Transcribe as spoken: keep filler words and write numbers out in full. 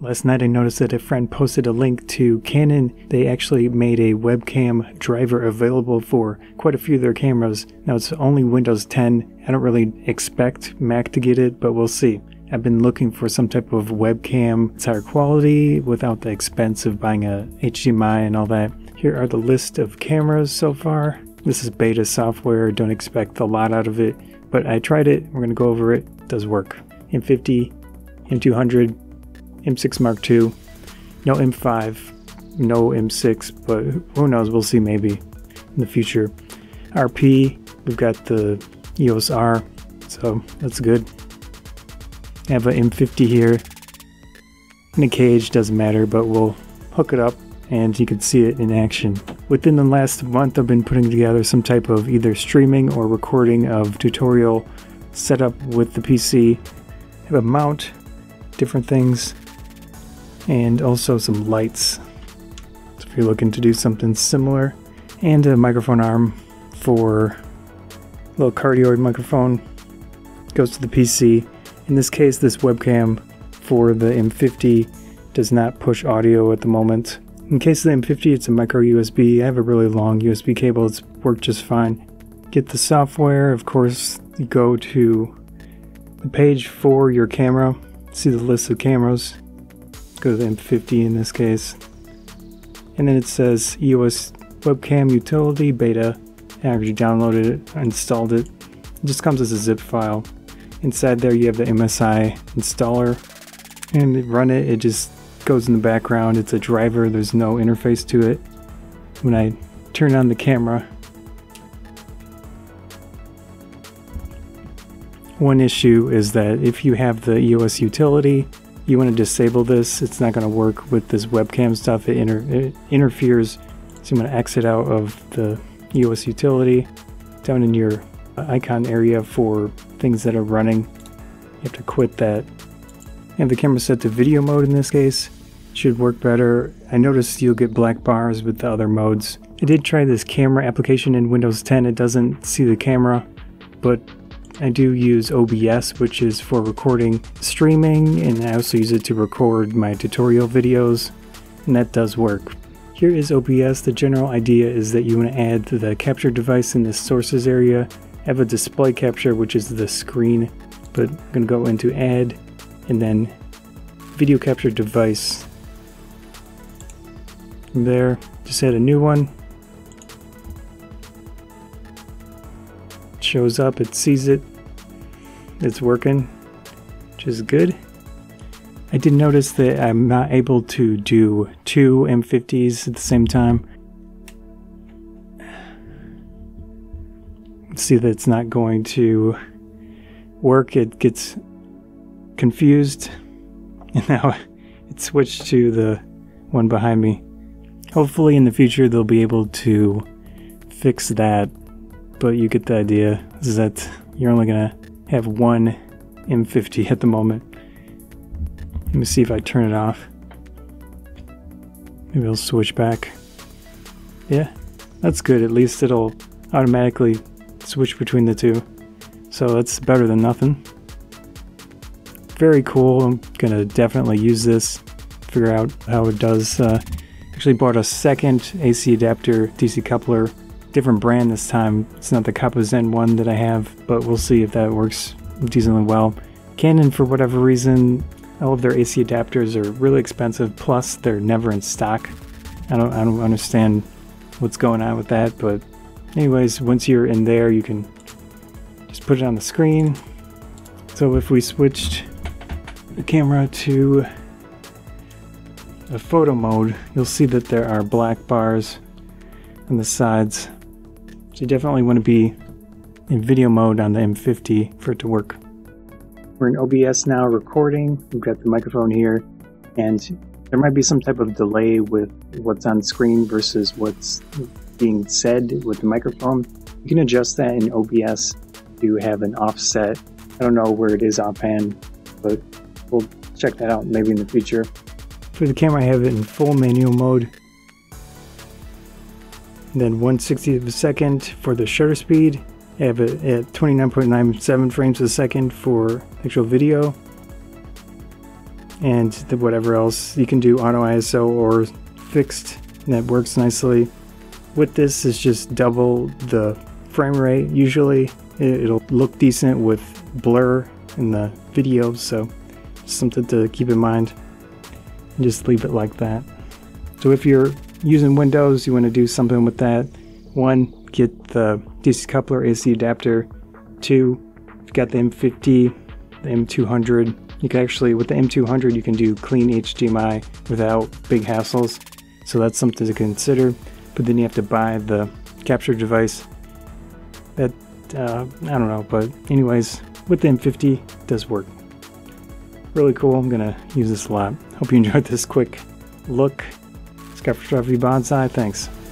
Last night I noticed that a friend posted a link to Canon. They actually made a webcam driver available for quite a few of their cameras. Now it's only Windows ten. I don't really expect Mac to get it, but we'll see. I've been looking for some type of webcam that's higher quality without the expense of buying a H D M I and all that. Here are the list of cameras so far. This is beta software. Don't expect a lot out of it, but I tried it. We're going to go over it. It does work. M fifty, M two hundred, M six Mark two, no M five, no M six, but who knows, we'll see maybe in the future. R P, we've got the E O S R, so that's good. I have an M fifty here in a cage, doesn't matter, but we'll hook it up and you can see it in action. Within the last month I've been putting together some type of either streaming or recording of tutorial setup with the P C. I have a mount, different things, and also some lights, so if you're looking to do something similar, and a microphone arm for a little cardioid microphone. Goes to the P C. In this case, this webcam for the M fifty does not push audio at the moment. In case of the M fifty, it's a micro U S B. I have a really long U S B cable. It's worked just fine. Get the software. Of course, you go to the page for your camera. See the list of cameras. Go to the M fifty in this case, and then it says E O S webcam utility beta. I already downloaded it, installed it. It just comes as a zip file. Inside there you have the M S I installer, and run it. It just goes in the background. It's a driver. There's no interface to it. When I turn on the camera, one issue is that if you have the E O S utility, you want to disable this. It's not going to work with this webcam stuff. It, inter it interferes. So you want to exit out of the E O S utility. Down in your icon area for things that are running, you have to quit that. And the camera set to video mode in this case. Should work better. I noticed you'll get black bars with the other modes. I did try this camera application in Windows ten. It doesn't see the camera, but I do use O B S, which is for recording streaming, and I also use it to record my tutorial videos, and that does work. Here is O B S. The general idea is that you want to add the capture device in this sources area. I have a display capture, which is the screen, but I'm going to go into add, and then video capture device. From there, just add a new one. Shows up, it sees it, it's working, which is good. I did notice that I'm not able to do two M fifties at the same time. See that it's not going to work. It gets confused, and now it switched to the one behind me. Hopefully in the future they'll be able to fix that. But you get the idea, is that you're only going to have one M fifty at the moment. Let me see if I turn it off. Maybe I'll switch back. Yeah, that's good. At least it'll automatically switch between the two. So that's better than nothing. Very cool. I'm going to definitely use this, figure out how it does. Uh, actually bought a second A C adapter D C coupler. Different brand this time. It's not the Zen one that I have, but we'll see if that works decently well. Canon, for whatever reason, all of their A C adapters are really expensive, plus they're never in stock. I don't, I don't understand what's going on with that, but anyways, once you're in there, you can just put it on the screen. So if we switched the camera to a photo mode, you'll see that there are black bars on the sides. So you definitely want to be in video mode on the M fifty for it to work. We're in O B S now recording. We've got the microphone here, and there might be some type of delay with what's on screen versus what's being said with the microphone. You can adjust that in O B S to have an offset. I don't know where it is offhand, but we'll check that out maybe in the future. For the camera, I have it in full manual mode. And then one sixtieth of a second for the shutter speed. I have it at twenty-nine point nine seven frames a second for actual video. and the whatever else. You can do auto I S O or fixed, and that works nicely. With this, is just double the frame rate. Usually it'll look decent with blur in the video, so something to keep in mind. And just leave it like that. So if you're using Windows, you want to do something with that. One, get the D C coupler A C adapter. Two, you've got the M fifty, the M two hundred. You can actually, with the M two hundred, you can do clean H D M I without big hassles. So that's something to consider. But then you have to buy the capture device. That, uh, I don't know, but anyways, with the M fifty, it does work. Really cool. I'm gonna use this a lot. Hope you enjoyed this quick look. Scott Photography Bonsai. Thanks.